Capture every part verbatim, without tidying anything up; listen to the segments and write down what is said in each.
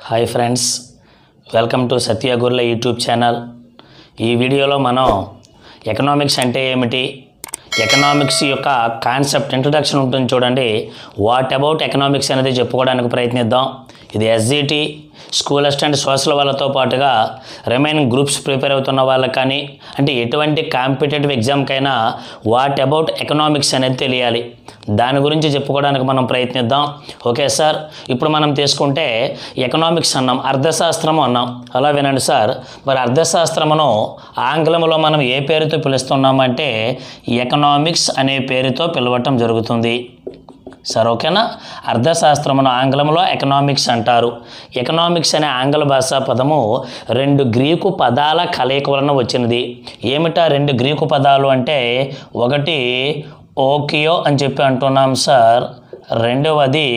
Hi friends, welcome to Satya Gurla YouTube channel. ఈ వీడియోలో మనం ఎకనామిక్స్ అంటే ఏమిటి, ఎకనామిక్స్ యొక్క కాన్సెప్ట్ ఇంట్రడక్షన్ ఉంటుంది చూడండి. వాట్ అబౌట్ ఎకనామిక్స్ అనేది చెప్పుకోవడానికి ప్రయత్నిద్దాం. ఇది ఎస్జిటి స్కూల్ అసిస్టెంట్ సోషల్ వాళ్ళతో పాటుగా రిమైనింగ్ గ్రూప్స్ ప్రిపేర్ అవుతున్న వాళ్ళకి కానీ, అంటే ఎటువంటి కాంపిటేటివ్ ఎగ్జామ్కైనా వాట్ అబౌట్ ఎకనామిక్స్ అనేది తెలియాలి. దాని గురించి చెప్పుకోవడానికి మనం ప్రయత్నిద్దాం. ఓకే సార్, ఇప్పుడు మనం తీసుకుంటే ఎకనామిక్స్ అన్నాం, అర్థశాస్త్రము అన్నాం. అలా వినండి సార్, మరి అర్థశాస్త్రమును ఆంగ్లంలో మనం ఏ పేరుతో పిలుస్తున్నామంటే ఎకనామిక్స్ అనే పేరుతో పిలవటం జరుగుతుంది సార్. ఓకేనా, అర్థశాస్త్రమును ఆంగ్లంలో ఎకనామిక్స్ అంటారు. ఎకనామిక్స్ అనే ఆంగ్ల భాషా పదము రెండు గ్రీకు పదాల కలయిక వలన వచ్చినది. ఏమిటా రెండు గ్రీకు పదాలు అంటే, ఒకటి ఓకియో అని చెప్పి అంటున్నాం సార్, రెండవది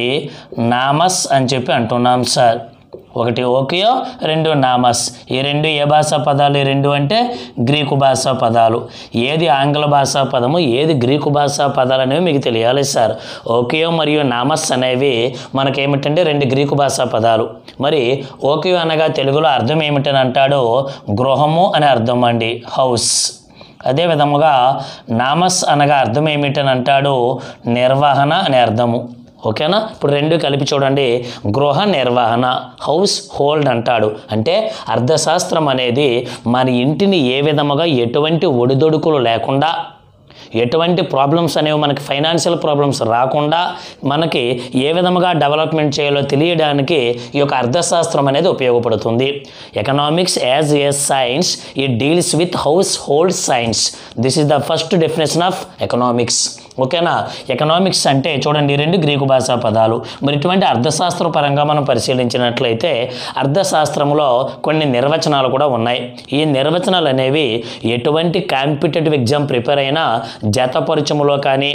నామస్ అని చెప్పి అంటున్నాం సార్. ఒకటి ఓకియో, రెండు నామస్. ఈ రెండు ఏ భాషా పదాలు? ఈ రెండు అంటే గ్రీకు భాషా పదాలు. ఏది ఆంగ్ల భాషా పదము, ఏది గ్రీకు భాషా పదాలు అనేవి మీకు తెలియాలి సార్. ఓకియో మరియు నామస్ అనేవి మనకేమిటంటే రెండు గ్రీకు భాషా పదాలు. మరి ఓకియో అనగా తెలుగులో అర్థం ఏమిటని అంటాడో గృహము అనే అర్థం అండి, హౌస్. అదే విధముగా నామస్ అనగా అర్థం ఏమిటని అంటాడు నిర్వహణ అనే అర్థము. ఓకేనా, ఇప్పుడు రెండు కలిపి చూడండి, గృహ నిర్వహణ, హౌస్ హోల్డ్ అంటాడు. అంటే అర్థశాస్త్రం అనేది మన ఇంటిని ఏ విధముగా ఎటువంటి ఒడిదొడుకులు లేకుండా, ఎటువంటి ప్రాబ్లమ్స్ అనేవి మనకి ఫైనాన్షియల్ ప్రాబ్లమ్స్ రాకుండా మనకి ఏ విధముగా డెవలప్మెంట్ చేయాలో తెలియడానికి ఈ యొక్క అర్థశాస్త్రం అనేది ఉపయోగపడుతుంది. Economics as a science, it deals with household science. This is the first definition of economics. ఓకేనా, ఎకనామిక్స్ అంటే చూడండి రెండు గ్రీకు భాషా పదాలు. మరి ఇటువంటి అర్థశాస్త్ర పరంగా మనం పరిశీలించినట్లయితే అర్థశాస్త్రంలో కొన్ని నిర్వచనాలు కూడా ఉన్నాయి. ఈ నిర్వచనాలు అనేవి ఎటువంటి కాంపిటేటివ్ ఎగ్జామ్ ప్రిపేర్ అయినా జతపరుచములో కానీ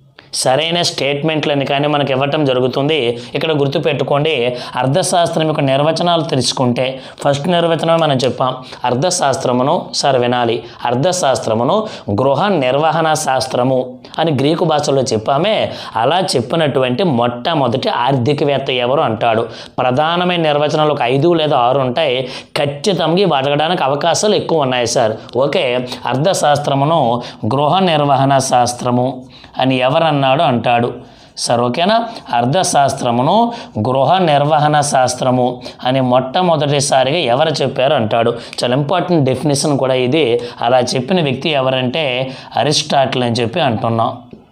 సరైన స్టేట్మెంట్లని కానీ మనకు ఇవ్వటం జరుగుతుంది. ఇక్కడ గుర్తుపెట్టుకోండి, అర్థశాస్త్రం యొక్క నిర్వచనాలు తెలుసుకుంటే ఫస్ట్ నిర్వచనం మనం చెప్పాం, అర్థశాస్త్రమును సార్ వినాలి, అర్థశాస్త్రమును గృహ నిర్వహణ శాస్త్రము అని గ్రీకు భాషలో చెప్పామే. అలా చెప్పినటువంటి మొట్టమొదటి ఆర్థికవేత్త ఎవరు అంటాడు. ప్రధానమైన నిర్వచనాలు ఒక ఐదు లేదా ఆరు ఉంటాయి, ఖచ్చితంగా ఇవి అడగడానికి అవకాశాలు ఎక్కువ ఉన్నాయి సార్. ఓకే, అర్థశాస్త్రమును గృహ నిర్వహణ శాస్త్రము అని ఎవరన్నాడు అంటాడు సార్. ఓకేనా, అర్థశాస్త్రమును గృహ నిర్వహణ శాస్త్రము అని మొట్టమొదటిసారిగా ఎవరు చెప్పారు అంటాడు. చాలా ఇంపార్టెంట్ డెఫినేషన్ కూడా ఇది. అలా చెప్పిన వ్యక్తి ఎవరంటే అరిస్టాటిల్ అని చెప్పి అంటున్నాం.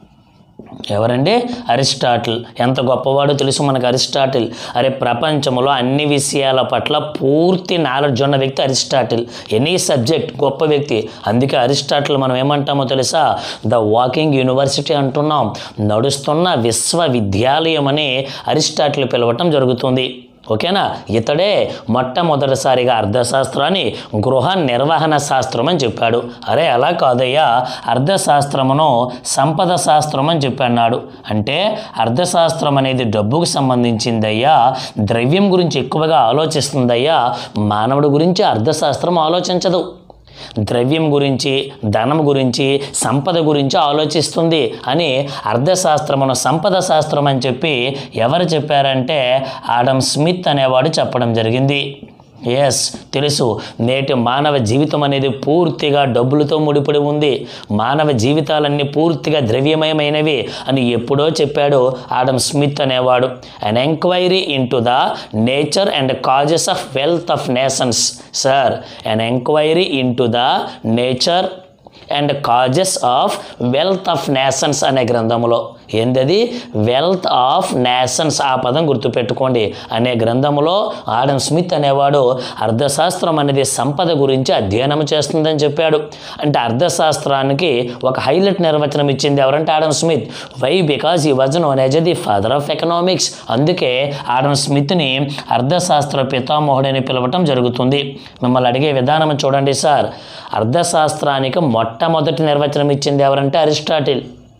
ఎవరండి? అరిస్టాటిల్. ఎంత గొప్పవాడో తెలుసు మనకు అరిస్టాటిల్. అరే, ప్రపంచంలో అన్ని విషయాల పట్ల పూర్తి నాలెడ్జ్ ఉన్న వ్యక్తి అరిస్టాటిల్. ఎనీ సబ్జెక్ట్ గొప్ప వ్యక్తి. అందుకే అరిస్టాటిల్ మనం ఏమంటామో తెలుసా? ద వాకింగ్ యూనివర్సిటీ అంటున్నాం. నడుస్తున్న విశ్వవిద్యాలయం అని అరిస్టాటిల్ పిలవటం జరుగుతుంది. ఓకేనా, ఇతడే మొట్టమొదటిసారిగా అర్థశాస్త్రాన్ని గృహ నిర్వహణ శాస్త్రం అని చెప్పాడు. అరే అలా కాదయ్యా, అర్థశాస్త్రమును సంపద శాస్త్రం అని చెప్పన్నాడు. అంటే అర్థశాస్త్రం అనేది డబ్బుకు సంబంధించిందయ్యా, ద్రవ్యం గురించి ఎక్కువగా ఆలోచిస్తుందయ్యా. మానవుడి గురించి అర్థశాస్త్రం ఆలోచించదు. ద్రవ్యం గురించి, ధనం గురించి, సంపద గురించి ఆలోచిస్తుంది అని అర్థశాస్త్రమును సంపద శాస్త్రం అని చెప్పి ఎవరు చెప్పారంటే ఆడమ్ స్మిత్ అనేవాడు చెప్పడం జరిగింది. ఎస్, తెలుసు, నేటి మానవ జీవితం అనేది పూర్తిగా డబ్బులతో ముడిపడి ఉంది. మానవ జీవితాలన్నీ పూర్తిగా ద్రవ్యమయమైనవి అని ఎప్పుడో చెప్పాడు ఆడమ్ స్మిత్ అనేవాడు. An enquiry into the nature and causes of wealth of nations sir. An enquiry into the nature and causes of wealth of nations అనే గ్రంథములో, ఏంటది? Wealth of nations. ఆ పదం గుర్తుపెట్టుకోండి. అనే గ్రంథములో ఆడమ్ స్మిత్ అనేవాడు అర్థశాస్త్రం అనేది సంపద గురించి అధ్యయనం చేస్తుందని చెప్పాడు. అంటే అర్థశాస్త్రానికి ఒక హైలైట్ నిర్వచనం ఇచ్చింది ఎవరంటే Adam Smith. Why? Because he was known as the father of economics. అందుకే ఆడమ్ స్మిత్ని అర్థశాస్త్ర పితామహుడని పిలవటం జరుగుతుంది. మిమ్మల్ని అడిగే విధానం చూడండి సార్. అర్థశాస్త్రానికి మొట్టమొదటి నిర్వచనం ఇచ్చింది ఎవరంటే అరిస్టాటిల్.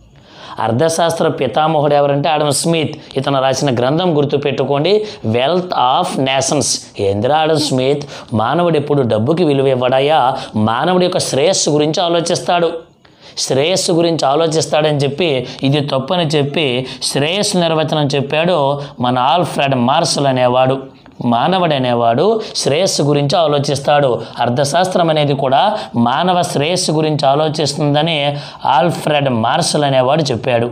అర్థశాస్త్ర పితామహుడు ఎవరంటే ఆడమ్ స్మిత్. ఇతను రాసిన గ్రంథం గుర్తుపెట్టుకోండి, వెల్త్ ఆఫ్ నేషన్స్. ఏందిరా ఆడమ్ స్మిత్, మానవుడు ఎప్పుడు డబ్బుకి విలువ ఇవ్వడాయా, మానవుడి యొక్క శ్రేయస్సు గురించి ఆలోచిస్తాడు. శ్రేయస్సు గురించి ఆలోచిస్తాడని చెప్పి ఇది తప్పని చెప్పి శ్రేయస్సు నిర్వచనం చెప్పాడు మన ఆల్ఫ్రెడ్ మార్షల్ అనేవాడు. మానవుడు అనేవాడు శ్రేయస్సు గురించి ఆలోచిస్తాడు. అర్థశాస్త్రం అనేది కూడా మానవ శ్రేయస్సు గురించి ఆలోచిస్తుందని ఆల్ఫ్రెడ్ మార్షల్ అనేవాడు చెప్పాడు.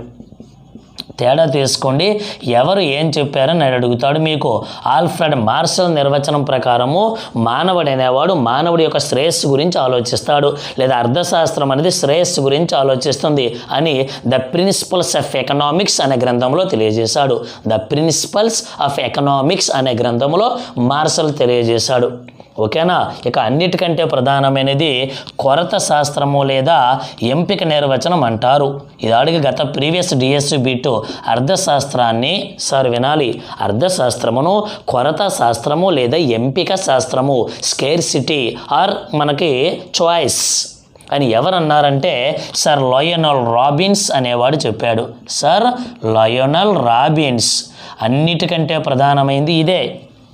తేడా తీసుకోండి, ఎవరు ఏం చెప్పారని అడుగుతాడు మీకు. ఆల్ఫ్రెడ్ మార్షల్ నిర్వచనం ప్రకారము మానవుడు అనేవాడు మానవుడి యొక్క శ్రేయస్సు గురించి ఆలోచిస్తాడు, లేదా అర్థశాస్త్రం అనేది శ్రేయస్సు గురించి ఆలోచిస్తుంది అని ద ప్రిన్సిపల్స్ ఆఫ్ ఎకనామిక్స్ అనే గ్రంథంలో తెలియజేశాడు. ద ప్రిన్సిపల్స్ ఆఫ్ ఎకనామిక్స్ అనే గ్రంథంలో మార్షల్ తెలియజేశాడు. ఓకేనా. ఇక అన్నిటికంటే ప్రధానమైనది కొరత శాస్త్రము లేదా ఎంపిక నిర్వచనం అంటారు. ఇది అడిగి గత ప్రీవియస్ డిఎస్సి బీటు అర్థశాస్త్రాన్ని సార్ వినాలి. అర్థశాస్త్రమును కొరత శాస్త్రము లేదా ఎంపిక శాస్త్రము, స్కేర్సిటీ ఆర్ మనకి చాయిస్ అని ఎవరన్నారంటే సర్ లయోనల్ రాబిన్స్ అనేవాడు చెప్పాడు. Sir Lionel Robbins. అన్నిటికంటే ప్రధానమైంది ఇదే,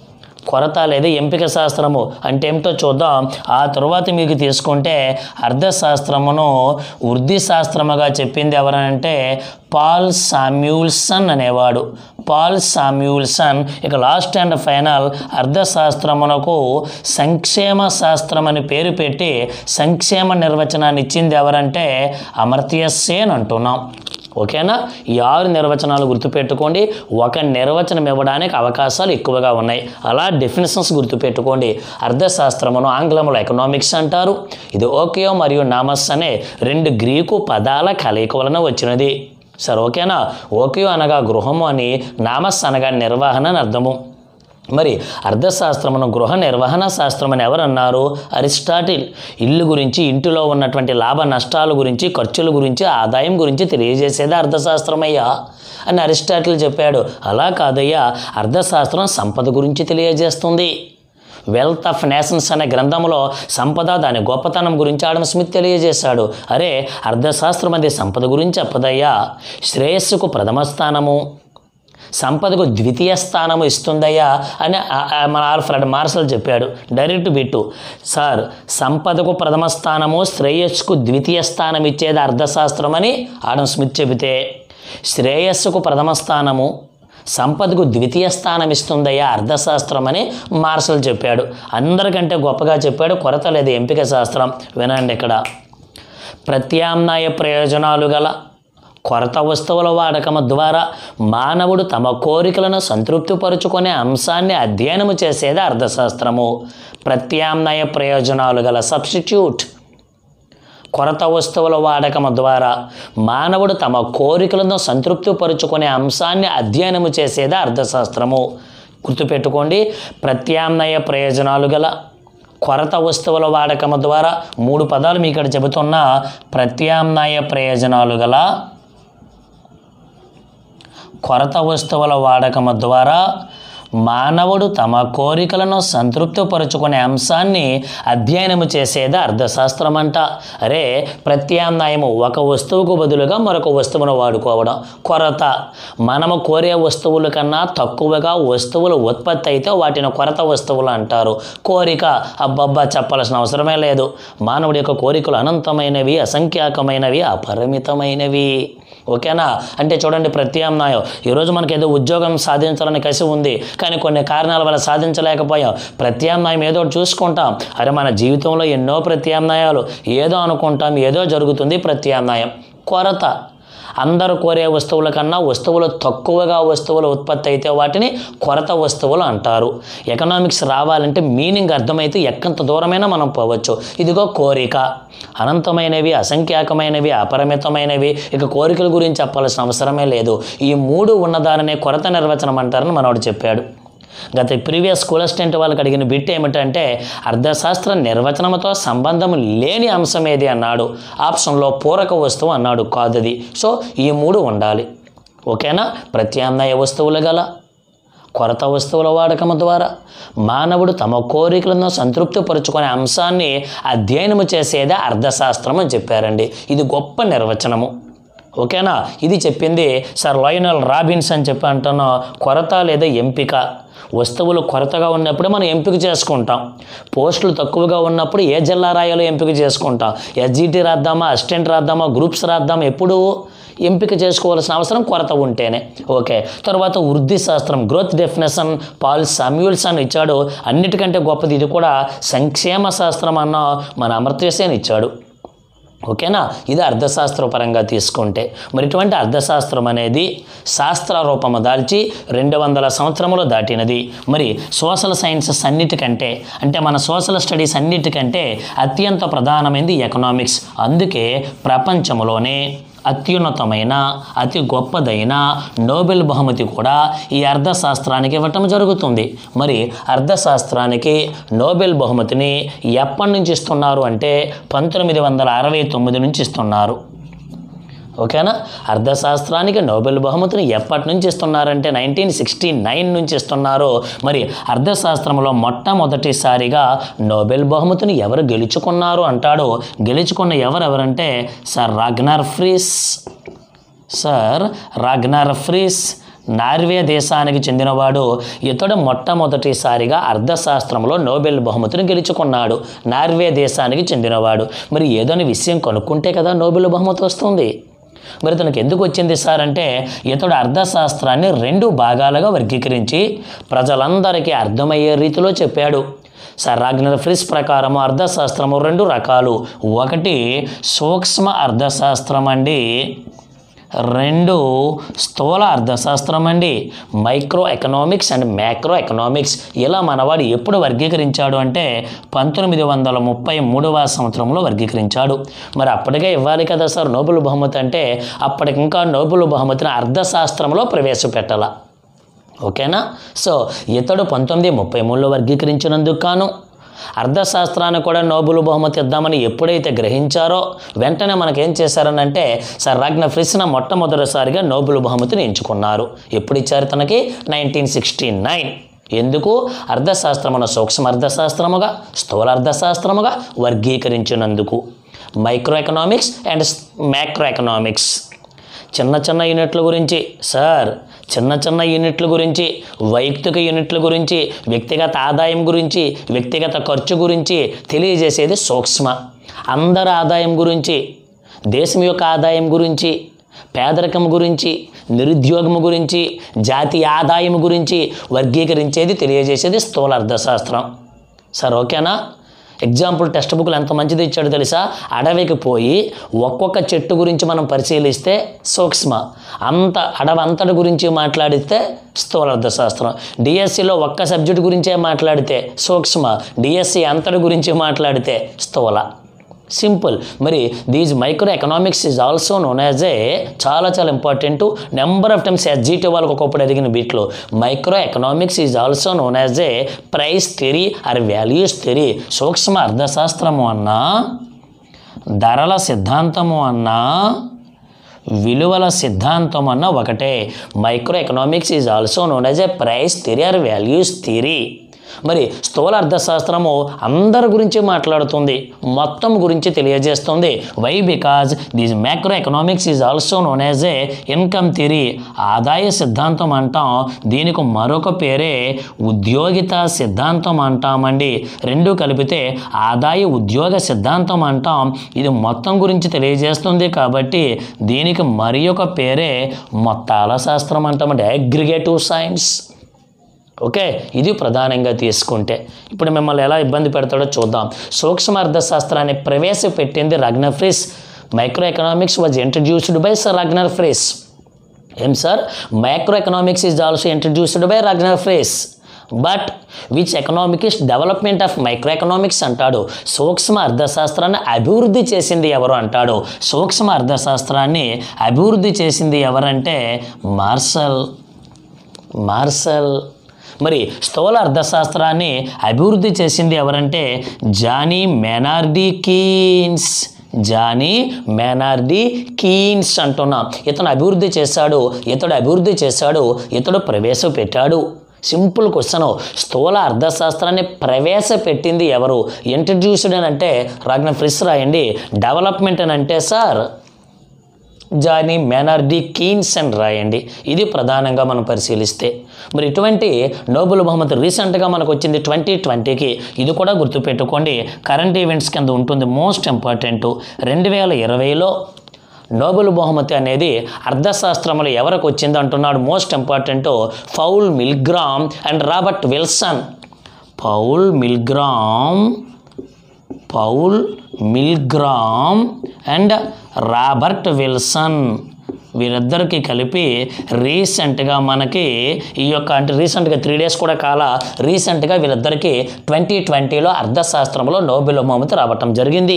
కొరత లేదా ఎంపిక శాస్త్రము అంటే ఏమిటో చూద్దాం. ఆ తరువాత మీకు తీసుకుంటే అర్థశాస్త్రమును వృద్ధి శాస్త్రముగా చెప్పింది ఎవరనంటే పాల్ సామ్యూల్సన్ అనేవాడు. Paul Samuelson. ఇక లాస్ట్ అండ్ ఫైనల్ అర్థశాస్త్రమునకు సంక్షేమ శాస్త్రం అని పేరు పెట్టి సంక్షేమ నిర్వచనాన్ని ఇచ్చింది ఎవరంటే అమర్త్య సేన్ అంటున్నాం. ఓకేనా. ఈ ఆరు నిర్వచనాలు గుర్తుపెట్టుకోండి. ఒక నిర్వచనం ఇవ్వడానికి అవకాశాలు ఎక్కువగా ఉన్నాయి. అలా డెఫినేషన్స్ గుర్తుపెట్టుకోండి. అర్థశాస్త్రమును ఆంగ్లంలో ఎకనామిక్స్ అంటారు. ఇది ఓకియో మరియు నామస్ అనే రెండు గ్రీకు పదాల కలయిక వలన వచ్చినది. సరే ఓకేనా. ఓకియో అనగా గృహము అని, నామస్ అనగా నిర్వహణ అని అర్థము. మరి అర్థశాస్త్రమును గృహ నిర్వహణ శాస్త్రం అని ఎవరన్నారు? అరిస్టాటిల్. ఇల్లు గురించి, ఇంటిలో ఉన్నటువంటి లాభ నష్టాల గురించి, ఖర్చుల గురించి, ఆదాయం గురించి తెలియజేసేది అర్థశాస్త్రమయ్యా అని అరిస్టాటిల్ చెప్పాడు. అలా కాదయ్యా, అర్థశాస్త్రం సంపద గురించి తెలియజేస్తుంది. వెల్త్ ఆఫ్ నేషన్స్ అనే గ్రంథంలో సంపద, దాని గొప్పతనం గురించి ఆడమ్ స్మిత్ తెలియజేశాడు. అరే అర్థశాస్త్రం అది సంపద గురించి చెప్పదయ్యా. శ్రేయస్సుకు ప్రథమ స్థానము, సంపదకు ద్వితీయ స్థానము ఇస్తుందయ్యా అని మన ఆల్ఫ్రెడ్ మార్షల్ చెప్పాడు. డైరెక్ట్ బిట్టు సార్, సంపదకు ప్రథమ స్థానము, శ్రేయస్సుకు ద్వితీయ స్థానం ఇచ్చేది అర్థశాస్త్రం అని ఆడమ్ స్మిత్ చెబితే, శ్రేయస్సుకు ప్రథమ స్థానము, సంపదకు ద్వితీయ స్థానం ఇస్తుందయ్యా అర్థశాస్త్రం అని మార్షల్ చెప్పాడు. అందరికంటే గొప్పగా చెప్పాడు కొరత లేదా ఎంపిక శాస్త్రం. వినండి ఇక్కడ. ప్రత్యామ్నాయ ప్రయోజనాలు గల కొరత వస్తువుల వాడకము ద్వారా మానవుడు తమ కోరికలను సంతృప్తిపరుచుకునే అంశాన్ని అధ్యయనము చేసేది అర్థశాస్త్రము. ప్రత్యామ్నాయ ప్రయోజనాలు గల సబ్స్టిట్యూట్ కొరత వస్తువుల వాడకము ద్వారా మానవుడు తమ కోరికలను సంతృప్తిపరుచుకునే అంశాన్ని అధ్యయనము చేసేది అర్థశాస్త్రము. గుర్తుపెట్టుకోండి. ప్రత్యామ్నాయ ప్రయోజనాలు గల కొరత వస్తువుల వాడకము ద్వారా మూడు పదాలు మీ ఇక్కడ చెబుతున్నా. ప్రత్యామ్నాయ ప్రయోజనాలు గల కొరత వస్తువుల వాడకము ద్వారా మానవుడు తమ కోరికలను సంతృప్తిపరుచుకునే అంశాన్ని అధ్యయనము చేసేది అర్థశాస్త్రం అంట. అరే ప్రత్యామ్నాయము ఒక వస్తువుకు బదులుగా మరొక వస్తువును వాడుకోవడం. కొరత మనము కోరే వస్తువుల కన్నా తక్కువగా వస్తువులు ఉత్పత్తి అయితే వాటిని కొరత వస్తువులు అంటారు. కోరిక అబ్బబ్బా చెప్పాల్సిన అవసరమే లేదు. మానవుడి యొక్క కోరికలు అనంతమైనవి, అసంఖ్యాకమైనవి, అపరిమితమైనవి. ఓకేనా. అంటే చూడండి ప్రత్యామ్నాయం. ఈరోజు మనకి ఏదో ఉద్యోగం సాధించాలని కసి ఉంది, కానీ కొన్ని కారణాల వల్ల సాధించలేకపోయాం. ప్రత్యామ్నాయం ఏదో చూసుకుంటాం. అరే మన జీవితంలో ఎన్నో ప్రత్యామ్నాయాలు. ఏదో అనుకుంటాం, ఏదో జరుగుతుంది. ప్రత్యామ్నాయం. కొరత అందరూ కోరే వస్తువుల కన్నా వస్తువులు తక్కువగా వస్తువులు ఉత్పత్తి అయితే వాటిని కొరత వస్తువులు అంటారు. ఎకనామిక్స్ రావాలంటే మీనింగ్ అర్థమైతే ఎక్కంత దూరమైనా మనం పోవచ్చు. ఇదిగో కోరిక అనంతమైనవి, అసంఖ్యాకమైనవి, అపరిమితమైనవి. ఇక కోరికల గురించి చెప్పాల్సిన అవసరమే లేదు. ఈ మూడు ఉన్నదాననే కొరత నిర్వచనం అంటారని మనోడు చెప్పాడు. గత ప్రీవియస్ స్కూల్ అసిస్టెంట్ వాళ్ళకి అడిగిన బిట్ ఏమిటంటే అర్థశాస్త్ర నిర్వచనంతో సంబంధం లేని అంశం ఏది అన్నాడు. ఆప్షన్లో పూరక వస్తువు అన్నాడు. కాదది. సో ఈ మూడు ఉండాలి. ఓకేనా. ప్రత్యామ్నాయ వస్తువులు గల కొరత వస్తువుల వాడకము ద్వారా మానవుడు తమ కోరికలను సంతృప్తిపరుచుకునే అంశాన్ని అధ్యయనము చేసేదే అర్థశాస్త్రం అని చెప్పారండి. ఇది గొప్ప నిర్వచనము. ఓకేనా. ఇది చెప్పింది సర్ లయోనల్ రాబిన్స్ అని చెప్పి అంటున్న కొరత లేదా ఎంపిక. వస్తువులు కొరతగా ఉన్నప్పుడు మనం ఎంపిక చేసుకుంటాం. పోస్టులు తక్కువగా ఉన్నప్పుడు ఏ జిల్లా రాయాలో ఎంపిక చేసుకుంటాం. ఎస్జిటి రాద్దామా, అసిస్టెంట్ రాద్దామా, గ్రూప్స్ రాద్దామా, ఎప్పుడు ఎంపిక చేసుకోవాల్సిన అవసరం కొరత ఉంటేనే. ఓకే, తర్వాత వృద్ధి శాస్త్రం గ్రోత్ డెఫినేషన్ పాల్ సామ్యూల్సన్ ఇచ్చాడు. అన్నిటికంటే గొప్పది ఇది కూడా సంక్షేమ శాస్త్రం అన్న మన అమర్త్య సేన్ ఇచ్చాడు. ఓకేనా, ఇది అర్థశాస్త్రపరంగా తీసుకుంటే. మరి ఇటువంటి అర్థశాస్త్రం అనేది శాస్త్ర రూపము దాల్చి రెండు వందల సంవత్సరములు దాటినది. మరి సోషల్ సైన్సెస్ అన్నిటికంటే అంటే మన సోషల్ స్టడీస్ అన్నిటికంటే అత్యంత ప్రధానమైనది ఎకనామిక్స్. అందుకే ప్రపంచంలోనే అత్యున్నతమైన అతి గొప్పదైన నోబెల్ బహుమతి కూడా ఈ అర్థశాస్త్రానికి ఇవ్వటం జరుగుతుంది. మరి అర్థశాస్త్రానికి నోబెల్ బహుమతిని ఎప్పటి నుంచి ఇస్తున్నారు అంటే పంతొమ్మిది వందల అరవై తొమ్మిది నుంచి ఇస్తున్నారు. ఓకేనా, అర్థశాస్త్రానికి నోబెల్ బహుమతిని ఎప్పటి నుంచి ఇస్తున్నారంటే నైన్టీన్ సిక్స్టీ నైన్ నుంచి ఇస్తున్నారు. మరి అర్థశాస్త్రంలో మొట్టమొదటిసారిగా నోబెల్ బహుమతిని ఎవరు గెలుచుకున్నారు అంటాడు. గెలుచుకున్న ఎవరెవరంటే sir Ragnar Frisch. Sir Ragnar Frisch Norway దేశానికి చెందినవాడు. ఇతడు మొట్టమొదటిసారిగా అర్థశాస్త్రంలో నోబెల్ బహుమతిని గెలుచుకున్నాడు. నార్వే దేశానికి చెందినవాడు. మరి ఏదైనా విషయం కనుక్కుంటే కదా నోబెల్ బహుమతి వస్తుంది. మరి తనకు ఎందుకు వచ్చింది సార్ అంటే ఇతడు అర్థశాస్త్రాన్ని రెండు భాగాలుగా వర్గీకరించి ప్రజలందరికీ అర్థమయ్యే రీతిలో చెప్పాడు. సర్ రాగ్నర్ ఫ్రీస్ ప్రకారం అర్థశాస్త్రము రెండు రకాలు. ఒకటి సూక్ష్మ అర్థశాస్త్రం అండి, రెండు స్థూల అర్థశాస్త్రం అండి. Micro economics and macro economics. ఇలా మనవాడు ఎప్పుడు వర్గీకరించాడు అంటే పంతొమ్మిది వందల ముప్పై మూడవ సంవత్సరంలో వర్గీకరించాడు. మరి అప్పటికే ఇవ్వాలి కదా సార్ నోబెల్ బహుమతి అంటే అప్పటికి ఇంకా నోబెల్ బహుమతిని అర్థశాస్త్రంలో ప్రవేశపెట్టాల. ఓకేనా, సో ఇతడు పంతొమ్మిది ముప్పై మూడులో వర్గీకరించినందుకు కాను అర్థశాస్త్రాన్ని కూడా నోబెల్ బహుమతి ఇద్దామని ఎప్పుడైతే గ్రహించారో వెంటనే మనకేం చేశారనంటే సర్ రాగ్నర్ ఫ్రీస్ను మొట్టమొదటిసారిగా నోబెల్ బహుమతిని ఎంచుకున్నారు. ఎప్పుడు ఇచ్చారు తనకి? Nineteen sixty nine. ఎందుకు? అర్థశాస్త్రమును సూక్ష్మ అర్థశాస్త్రముగా స్థూల అర్థశాస్త్రముగా వర్గీకరించినందుకు. Micro economics and macro economics. చిన్న చిన్న యూనిట్ల గురించి సార్ చిన్న చిన్న యూనిట్ల గురించి, వైయక్తిక యూనిట్ల గురించి, వ్యక్తిగత ఆదాయం గురించి, వ్యక్తిగత ఖర్చు గురించి తెలియజేసేది సూక్ష్మ. అందరి ఆదాయం గురించి, దేశం యొక్క ఆదాయం గురించి, పేదరికం గురించి, నిరుద్యోగం గురించి, జాతీయ ఆదాయం గురించి వర్గీకరించేది తెలియజేసేది స్థూల అర్థశాస్త్రం. సార్ ఓకేనా? ఎగ్జాంపుల్ టెక్స్ట్ బుక్లు ఎంత మంచిది ఇచ్చాడు తెలుసా? అడవికి పోయి ఒక్కొక్క చెట్టు గురించి మనం పరిశీలిస్తే సూక్ష్మ, అంత అడవి అంతటి గురించి మాట్లాడితే స్థూల అర్థశాస్త్రం. డిఎస్సిలో ఒక్క సబ్జెక్టు గురించే మాట్లాడితే సూక్ష్మ, డిఎస్సి అంతటి గురించి మాట్లాడితే స్థూల. సింపుల్. మరి this micro economics is also known as a చాలా చాలా important. Number of times SGT వాళ్ళకి ఒకప్పుడు అడిగిన వీటిలో micro economics is also known as a price theory or values theory. సూక్ష్మ అర్థశాస్త్రము అన్నా, ధరల సిద్ధాంతము అన్నా, విలువల సిద్ధాంతం అన్న ఒకటే. Micro economics is also known as a price theory or values theory. మరి స్థూల అర్థశాస్త్రము అందరి గురించి మాట్లాడుతుంది, మొత్తం గురించి తెలియజేస్తుంది. Why? Because this macro economics is also known as a income theory. ఆదాయ సిద్ధాంతం అంటాం, దీనికి మరొక పేరే ఉద్యోగిత సిద్ధాంతం అంటామండి. రెండు కలిపితే ఆదాయ ఉద్యోగ సిద్ధాంతం అంటాం. ఇది మొత్తం గురించి తెలియజేస్తుంది కాబట్టి దీనికి మరి ఒక పేరే మొత్తాల శాస్త్రం అంటామండి, అగ్రిగేటివ్ సైన్స్. ఓకే, ఇది ప్రధానంగా తీసుకుంటే. ఇప్పుడు మిమ్మల్ని ఎలా ఇబ్బంది పెడతాడో చూద్దాం. సూక్ష్మ అర్థశాస్త్రాన్ని ప్రవేశపెట్టింది Ragnar Frisch. Micro economics was introduced by sir Ragnar Frisch. ఏం sir? Micro economics is also introduced by Ragnar Frisch. But which economics development of micro economics అంటాడు. సూక్ష్మ అర్థశాస్త్రాన్ని అభివృద్ధి చేసింది ఎవరు అంటాడు. సూక్ష్మ అర్థశాస్త్రాన్ని అభివృద్ధి చేసింది ఎవరంటే మార్షల్. మార్షల్. మరి స్థూల అర్థశాస్త్రాన్ని అభివృద్ధి చేసింది ఎవరంటే John Maynard Keynes. John Maynard Keynes అంటున్నాం. ఇతను అభివృద్ధి చేశాడు, ఇతడు అభివృద్ధి చేశాడు, ఇతడు ప్రవేశపెట్టాడు. Simple question. స్థూల అర్థశాస్త్రాన్ని ప్రవేశపెట్టింది ఎవరు? ఇంట్రడ్యూస్డ్ అని అంటే రాగ్నర్ ఫ్రీస్ రాయండి. డెవలప్మెంట్ అని అంటే సార్ జానీ మేనార్డీ కీన్స్ అని రాయండి. ఇది ప్రధానంగా మనం పరిశీలిస్తే. మరి ఇటువంటి నోబెల్ బహుమతి రీసెంట్గా మనకు వచ్చింది ట్వంటీ ట్వంటీకి. ఇది కూడా గుర్తుపెట్టుకోండి, కరెంట్ ఈవెంట్స్ కింద ఉంటుంది, మోస్ట్ ఇంపార్టెంట్. రెండు వేల ఇరవైలో నోబెల్ బహుమతి అనేది అర్థశాస్త్రంలో ఎవరికి వచ్చింది అంటున్నాడు. Most important Paul Milgrom and Robert Wilson. Paul Milgrom Paul Milgrom and Robert Wilson వీరిద్దరికి కలిపి రీసెంట్గా మనకి ఈ యొక్క అంటే రీసెంట్గా త్రీ డేస్ కూడా కాల రీసెంట్గా వీరిద్దరికి ట్వంటీ ట్వంటీలో అర్థశాస్త్రంలో నోబెల్ బహుమతి రావటం జరిగింది.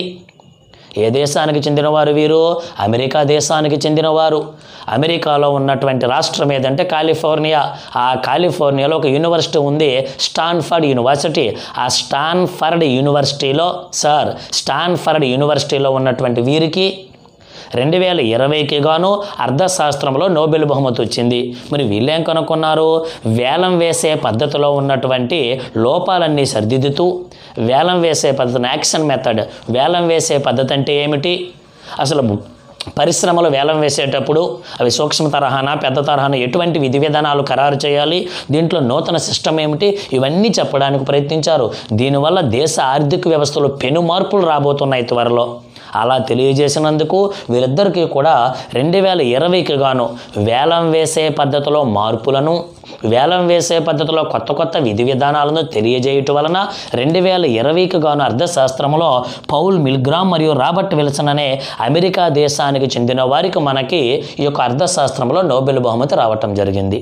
ఏ దేశానికి చెందినవారు వీరు? అమెరికా దేశానికి చెందినవారు. అమెరికాలో ఉన్నటువంటి రాష్ట్రం ఏదంటే కాలిఫోర్నియా. ఆ కాలిఫోర్నియాలో ఒక యూనివర్సిటీ ఉంది, స్టాన్ఫర్డ్ యూనివర్సిటీ. ఆ స్టాన్ఫర్డ్ యూనివర్సిటీలో సార్ స్టాన్ఫర్డ్ యూనివర్సిటీలో ఉన్నటువంటి వీరికి రెండు వేల ఇరవైకి గాను అర్థశాస్త్రంలో నోబెల్ బహుమతి వచ్చింది. మరి వీళ్ళేం కనుక్కున్నారు? వేలం వేసే పద్ధతిలో ఉన్నటువంటి లోపాలన్నీ సరిదిద్దుతూ వేలం వేసే పద్ధతిని యాక్షన్ మెథడ్. వేలం వేసే పద్ధతి అంటే ఏమిటి? అసలు పరిశ్రమలు వేలం వేసేటప్పుడు అవి సూక్ష్మ తరహానా పెద్ద తరహానా ఎటువంటి విధి విధానాలు ఖరారు చేయాలి, దీంట్లో నూతన సిస్టమ్ ఏమిటి, ఇవన్నీ చెప్పడానికి ప్రయత్నించారు. దీనివల్ల దేశ ఆర్థిక వ్యవస్థలో పెను మార్పులు రాబోతున్నాయి త్వరలో. అలా తెలియజేసినందుకు వీరిద్దరికీ కూడా రెండు వేల ఇరవైకి గాను వేలం వేసే పద్ధతిలో మార్పులను వేలం వేసే పద్ధతిలో కొత్త కొత్త విధి విధానాలను తెలియజేయటం వలన రెండు వేల ఇరవైకి గాను అర్థశాస్త్రంలో పౌల్ మిల్గ్రామ్ మరియు రాబర్ట్ విల్సన్ అనే అమెరికా దేశానికి చెందిన వారికి మనకి ఈ యొక్క అర్థశాస్త్రంలో నోబెల్ బహుమతి రావటం జరిగింది.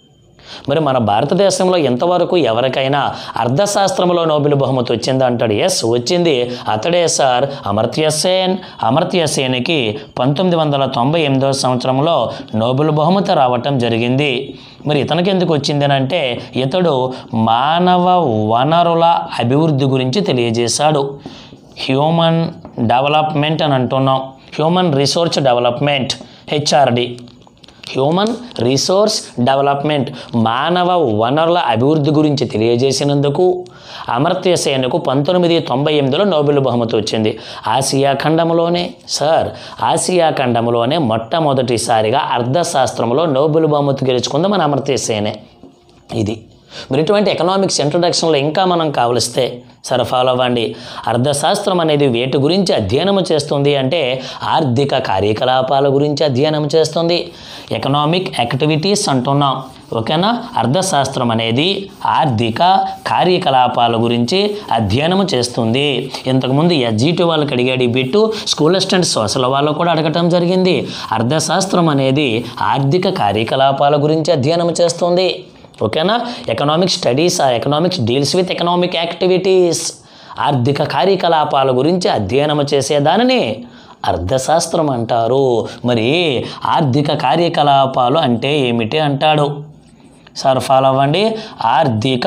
మరి మన భారతదేశంలో ఎంతవరకు ఎవరికైనా అర్థశాస్త్రంలో నోబెల్ బహుమతి వచ్చిందా అంటాడు. ఎస్ వచ్చింది. అతడే సార్ అమర్త్య సేన్. అమర్త్య సేన్కి పంతొమ్మిది వందల తొంభై ఎనిమిదవ సంవత్సరంలో నోబెల్ బహుమతి రావటం జరిగింది. మరి ఇతనికి ఎందుకు వచ్చిందనంటే ఇతడు మానవ వనరుల అభివృద్ధి గురించి తెలియజేశాడు. హ్యూమన్ డెవలప్మెంట్ అని అంటున్నాం. Human resource development HRD. Human resource development మానవ వనరుల అభివృద్ధి గురించి తెలియజేసినందుకు అమర్త్య సేన్కు పంతొమ్మిది తొంభై ఎనిమిదిలో నోబెల్ బహుమతి వచ్చింది. ఆసియా ఖండంలోనే సార్ ఆసియా ఖండంలోనే మొట్టమొదటిసారిగా అర్థశాస్త్రంలో నోబెల్ బహుమతి గెలుచుకుంది మన అమర్త్య సేనే. ఇది మరి ఇటువంటి ఎకనామిక్స్ ఇంట్రడక్షన్లో ఇంకా మనం కావలిస్తే సరే ఫాలో అవ్వండి. అర్థశాస్త్రం అనేది వేటి గురించి అధ్యయనం చేస్తుంది అంటే ఆర్థిక కార్యకలాపాల గురించి అధ్యయనం చేస్తుంది. ఎకనామిక్ యాక్టివిటీస్ అంటున్నాం. ఓకేనా? అర్థశాస్త్రం అనేది ఆర్థిక కార్యకలాపాల గురించి అధ్యయనం చేస్తుంది. ఇంతకుముందు ఎస్జిటి వాళ్ళకి అడిగాడు ఈ బిట్టు, స్కూల్ అసిస్టెంట్ సోషల్ వాళ్ళు కూడా అడగటం జరిగింది. అర్థశాస్త్రం అనేది ఆర్థిక కార్యకలాపాల గురించి అధ్యయనం చేస్తుంది. ఓకేనా? ఎకనామిక్ స్టడీస్ ఆ economics deals with economic activities. ఆర్థిక కార్యకలాపాల గురించి అధ్యయనం చేసేదానిని అర్థశాస్త్రం అంటారు. మరి ఆర్థిక కార్యకలాపాలు అంటే ఏమిటి అంటాడు. సార్ ఫాలో అవ్వండి. ఆర్థిక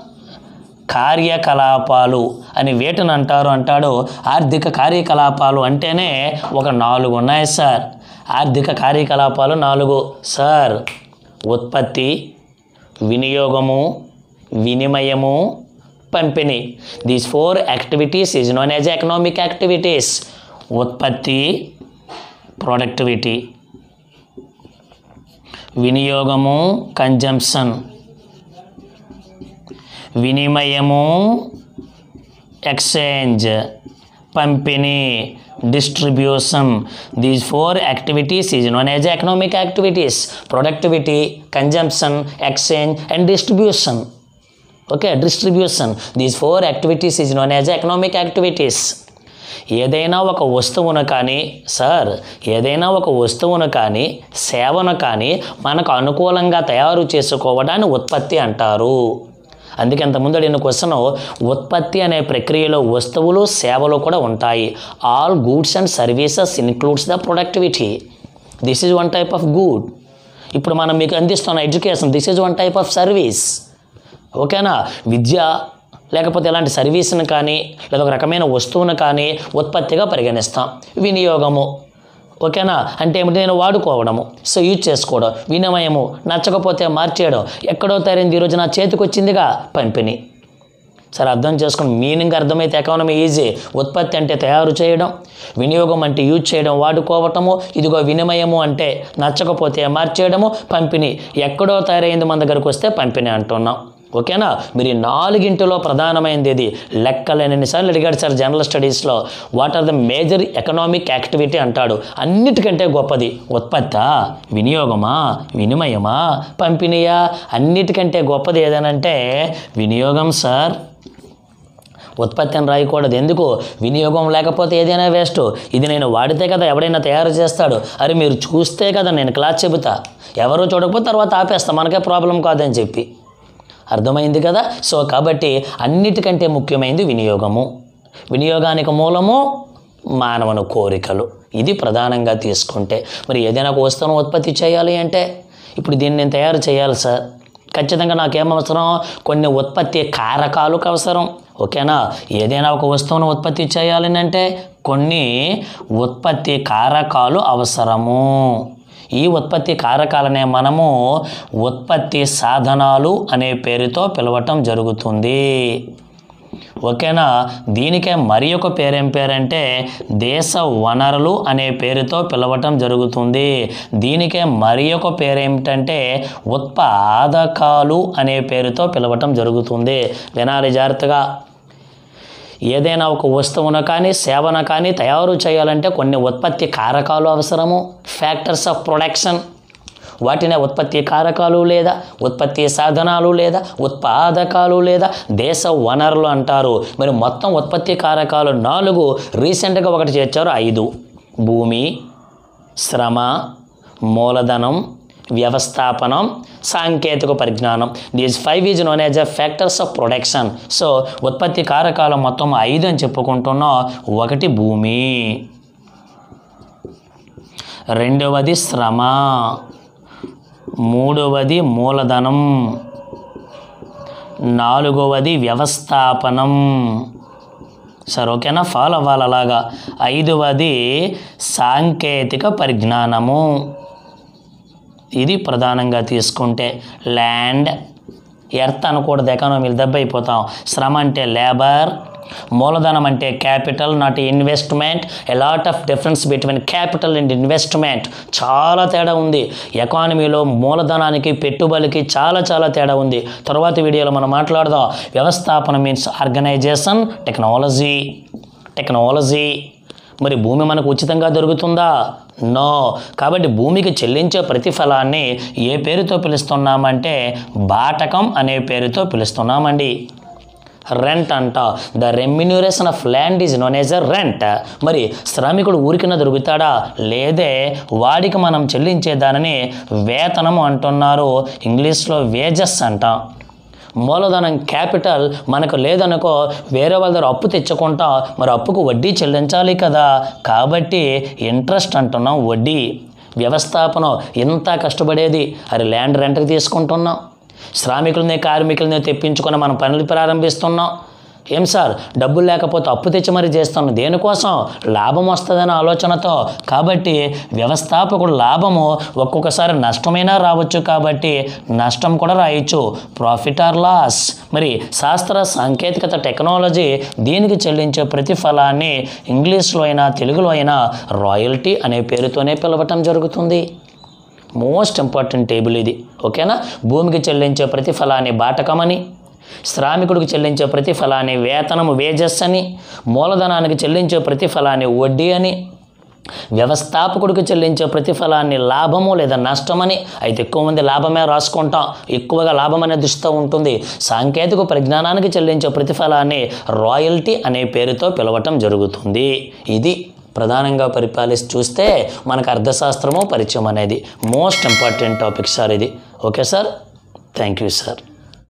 కార్యకలాపాలు అని వేటిని అంటారు అంటాడు. ఆర్థిక కార్యకలాపాలు అంటేనే ఒక నాలుగు ఉన్నాయి సార్. ఆర్థిక కార్యకలాపాలు నాలుగు సార్. ఉత్పత్తి, వినియోగము, వినిమయము, పంపిణీ. These four activities is known as economic activities. ఉత్పత్తి ప్రొడక్టివిటీ, వినియోగము కన్జంప్షన్, వినిమయము ఎక్స్చేంజ్, పంపిణీ distribution. These four activities is known as economic activities: productivity, consumption, exchange and distribution. Okay, distribution. These four activities is known as economic activities. ఏదైనా ఒక వస్తువును కానీ sir ఏదైనా ఒక వస్తువును కానీ సేవను కానీ మనకు అనుకూలంగా తయారు చేసుకోవడాన్ని ఉత్పత్తి అంటారు. అందుకే అంతకుముందు అడిగిన క్వశ్చన్, ఉత్పత్తి అనే ప్రక్రియలో వస్తువులు సేవలు కూడా ఉంటాయి. All goods and services includes the productivity. This is one type of good. ఇప్పుడు మనం మీకు అందిస్తున్న education, this is one type of service. ఓకేనా? విద్య లేకపోతే ఎలాంటి సర్వీస్ని కానీ లేదా ఒక రకమైన వస్తువును కానీ ఉత్పత్తిగా పరిగణిస్తాం. వినియోగము ఓకేనా అంటే ఏమిటి? నేను వాడుకోవడము, సో యూజ్ చేసుకోవడం. వినిమయము నచ్చకపోతే మార్చేయడం. ఎక్కడో తయారైంది ఈరోజు నా చేతికి వచ్చిందిగా, పంపిణీ. సరే అర్థం చేసుకుని మీనింగ్ అర్థమైతే ఎకానమీ ఈజీ. ఉత్పత్తి అంటే తయారు చేయడం, వినియోగం అంటే యూజ్ చేయడం, వాడుకోవటము. ఇదిగో వినిమయము అంటే నచ్చకపోతే మార్చేయడము, పంపిణీ ఎక్కడో తయారైంది మన దగ్గరకు వస్తే పంపిణీ అంటున్నాం. ఓకేనా? మీరు ఈ నాలుగింటిలో ప్రధానమైనది ఇది. లెక్కలేని ఎన్నిసార్లు అడిగాడు సార్ జనరల్ స్టడీస్లో, what are the major economic activity అంటాడు. అన్నిటికంటే గొప్పది ఉత్పత్తా, వినియోగమా, వినిమయమా, పంపిణీయా? అన్నిటికంటే గొప్పది ఏదనంటే వినియోగం సార్. ఉత్పత్తి అని రాయకూడదు. ఎందుకు? వినియోగం లేకపోతే ఏదైనా వేస్ట్. ఇది నేను వాడితే కదా ఎవడైనా తయారు చేస్తాడు. అరే మీరు చూస్తే కదా నేను క్లాస్ చెబుతా, ఎవరు చూడకపోతే తర్వాత ఆపేస్తా, మనకే ప్రాబ్లం కాదని చెప్పి. అర్థమైంది కదా? సో కాబట్టి అన్నిటికంటే ముఖ్యమైనది వినియోగము. వినియోగానికి మూలము మానవుని కోరికలు. ఇది ప్రధానంగా తీసుకుంటే మరి ఏదైనా ఒక వస్తువును ఉత్పత్తి చేయాలి అంటే ఇప్పుడు దీన్ని నేను తయారు చేయాలి సార్. ఖచ్చితంగా నాకేం అవసరం? కొన్ని ఉత్పత్తి కారకాలకు అవసరం. ఓకేనా? ఏదైనా ఒక వస్తువును ఉత్పత్తి చేయాలని అంటే కొన్ని ఉత్పత్తి కారకాలు అవసరము. ఈ ఉత్పత్తి కారకాలనే మనము ఉత్పత్తి సాధనాలు అనే పేరుతో పిలవటం జరుగుతుంది. ఓకేనా? దీనికే మరి ఒక పేరేం పేరంటే దేశ వనరులు అనే పేరుతో పిలవటం జరుగుతుంది. దీనికే మరి ఒక పేరేమిటంటే ఉత్పాదకాలు అనే పేరుతో పిలవటం జరుగుతుంది. వినాలి జాగ్రత్తగా. ఏదైనా ఒక వస్తువును కానీ సేవను కానీ తయారు చేయాలంటే కొన్ని ఉత్పత్తి కారకాలు అవసరము. ఫ్యాక్టర్స్ ఆఫ్ ప్రొడక్షన్, వాటినే ఉత్పత్తి కారకాలు లేదా ఉత్పత్తి సాధనాలు లేదా ఉత్పాదకాలు లేదా దేశ వనరులు అంటారు. మరి మొత్తం ఉత్పత్తి కారకాలు నాలుగు, రీసెంట్గా ఒకటి చేర్చారు ఐదు. భూమి, శ్రమ, మూలధనం, వ్యవస్థాపనం, సాంకేతిక పరిజ్ఞానం. These five is known as a factors of production. So ఉత్పత్తి కారకాలు మొత్తం ఐదు అని చెప్పుకుంటున్నాం. ఒకటి భూమి, రెండవది శ్రమ, మూడవది మూలధనం, నాలుగవది వ్యవస్థాపనం. సరే ఓకేనా? ఫాలో అవ్వాలి అలాగా. ఐదవది సాంకేతిక పరిజ్ఞానము. ఇది ప్రధానంగా తీసుకుంటే ల్యాండ్, ఎర్త్ అనకూడదు, ఎకానమీలు దెబ్బ అయిపోతాం. శ్రమ అంటే లేబర్, మూలధనం అంటే capital not investment. A lot of difference between capital and investment. చాలా తేడా ఉంది ఎకానమీలో. మూలధనానికి పెట్టుబడికి చాలా చాలా తేడా ఉంది. తర్వాత వీడియోలో మనం మాట్లాడదాం. వ్యవస్థాపన మీన్స్ ఆర్గనైజేషన్, టెక్నాలజీ. టెక్నాలజీ మరి భూమి మనకు ఉచితంగా దొరుకుతుందా? నో. కాబట్టి భూమికి చెల్లించే ప్రతిఫలాన్ని ఏ పేరుతో పిలుస్తున్నామంటే బాటకం అనే పేరుతో పిలుస్తున్నామండి. రెంట్ అంట. The remuneration of land is known as a rent. మరి శ్రామికుడు ఊరికిన దొరుకుతాడా? లేదే వాడికి మనం చెల్లించే దానిని వేతనము అంటున్నారు. ఇంగ్లీష్లో వేజెస్ అంటాం. మూలధనం క్యాపిటల్ మనకు లేదనుకో, వేరే వాళ్ళ దగ్గర అప్పు తెచ్చుకుంటాం, మరి అప్పుకు వడ్డీ చెల్లించాలి కదా, కాబట్టి ఇంట్రెస్ట్ అంటున్నాం, వడ్డీ. వ్యవస్థాపనం ఇంత కష్టపడేది, అది ల్యాండ్ రెంట్కి తీసుకుంటున్నాం. శ్రామికులనే కార్మికులనే తెప్పించుకొని మనం పనులు ప్రారంభిస్తున్నాం. ఏం సార్ డబ్బులు లేకపోతే అప్పు తెచ్చి మరీ చేస్తున్నాం. దేనికోసం? లాభం వస్తుందనే ఆలోచనతో. కాబట్టి వ్యవస్థాపకుడు లాభము ఒక్కొక్కసారి నష్టమైనా రావచ్చు, కాబట్టి నష్టం కూడా రాయొచ్చు, ప్రాఫిట్ ఆర్ లాస్. మరి శాస్త్ర సాంకేతికత టెక్నాలజీ దీనికి చెల్లించే ప్రతిఫలాన్ని ఇంగ్లీష్లో అయినా తెలుగులో అయినా రాయల్టీ అనే పేరుతోనే పిలవటం జరుగుతుంది. మోస్ట్ ఇంపార్టెంట్ టేబుల్ ఇది. ఓకేనా? భూమికి చెల్లించే ప్రతిఫలాన్ని బాటకమని, శ్రామికుడికి చెల్లించే ప్రతిఫలాన్ని వేతనము వేజెస్ అని, మూలధనానికి చెల్లించే ప్రతిఫలాన్ని వడ్డీ అని, వ్యవస్థాపకుడికి చెల్లించే ప్రతిఫలాన్ని లాభము లేదా నష్టమని. అయితే ఎక్కువ మంది లాభమే రాసుకుంటాం, ఎక్కువగా లాభం అనే దృష్టితో ఉంటుంది. సాంకేతిక పరిజ్ఞానానికి చెల్లించే ప్రతిఫలాన్ని రాయల్టీ అనే పేరుతో పిలవటం జరుగుతుంది. ఇది ప్రధానంగా పరిపాలిసి చూస్తే మనకు అర్థశాస్త్రము పరిచయం అనేది మోస్ట్ ఇంపార్టెంట్ టాపిక్ సార్ ఇది. Okay sir, thank you sir.